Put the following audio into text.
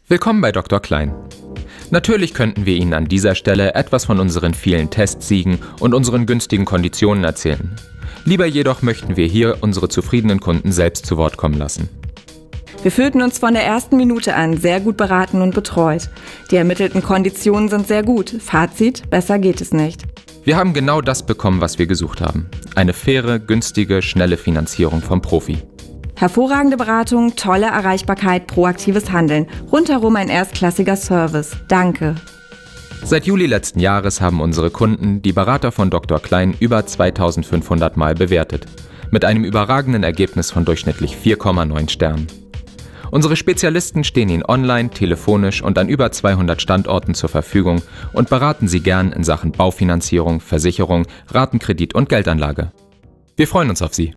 Willkommen bei Dr. Klein. Natürlich könnten wir Ihnen an dieser Stelle etwas von unseren vielen Testsiegen und unseren günstigen Konditionen erzählen. Lieber jedoch möchten wir hier unsere zufriedenen Kunden selbst zu Wort kommen lassen. Wir fühlten uns von der ersten Minute an sehr gut beraten und betreut. Die ermittelten Konditionen sind sehr gut. Fazit: besser geht es nicht. Wir haben genau das bekommen, was wir gesucht haben. Eine faire, günstige, schnelle Finanzierung vom Profi. Hervorragende Beratung, tolle Erreichbarkeit, proaktives Handeln. Rundherum ein erstklassiger Service. Danke. Seit Juli letzten Jahres haben unsere Kunden die Berater von Dr. Klein über 2500 Mal bewertet. Mit einem überragenden Ergebnis von durchschnittlich 4,9 Sternen. Unsere Spezialisten stehen Ihnen online, telefonisch und an über 200 Standorten zur Verfügung und beraten Sie gern in Sachen Baufinanzierung, Versicherung, Ratenkredit und Geldanlage. Wir freuen uns auf Sie.